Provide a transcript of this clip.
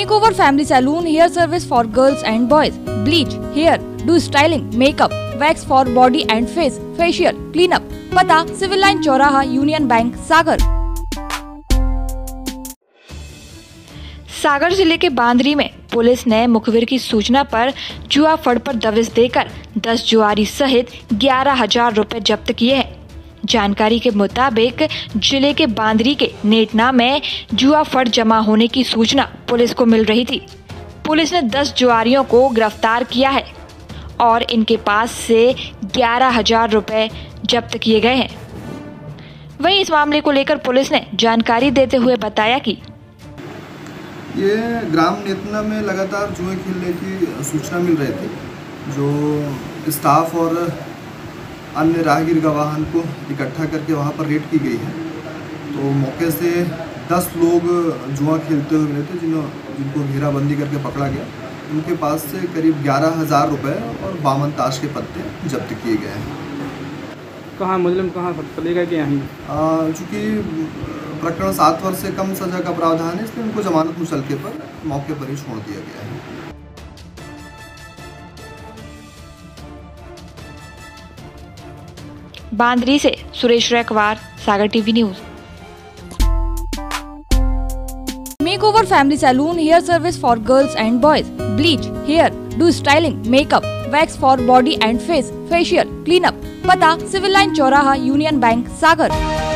Makeover Family Saloon hair service for girls and boys. Bleach, hair, do styling, makeup, wax for body and face, facial, cleanup. पता civil line चौराहा, union bank, Sagar. Sagar जिले के बांदरी में police ने मुखबिर की सूचना पर जुआ फड़ पर दबिश देकर 10 जुआरी सहित 11,000 रुपए जब्त किए हैं। जानकारी के मुताबिक जिले के बांदरी के नेटना में जुआ फड़ जमा होने की सूचना पुलिस को मिल रही थी। पुलिस ने 10 जुआरियों को गिरफ्तार किया है और इनके पास से 11,000 रुपए जब्त किए गए हैं। वहीं इस मामले को लेकर पुलिस ने जानकारी देते हुए बताया कि ये ग्राम नेतना में लगातार जुए खेलने की सूचना मिल रही थी, जो स्टाफ और अन्य राहगीर गवाहन को इकट्ठा करके वहाँ पर रेड की गई है। तो मौके से 10 लोग जुआ खेलते हुए मिले थे, जिनको घेराबंदी करके पकड़ा गया। उनके पास से करीब 11,000 रुपये और 52 ताश के पत्ते जब्त किए गए हैं। कहाँ मुजरिम कहाँ पकड़ेगा कि यहीं? चूँकि प्रकरण 7 वर्ष से कम सजा का प्रावधान है, इसलिए उनको जमानत मुचलके पर मौके पर ही छोड़ दिया गया है। बांदरी से Suresh Raikwar, Sagar TV news. Makeover Family Saloon hair service for girls and boys. Bleach, hair, do styling, makeup, wax for body and face, facial, cleanup. पता सिविल लाइन चौराहा, यूनियन बैंक, सागर।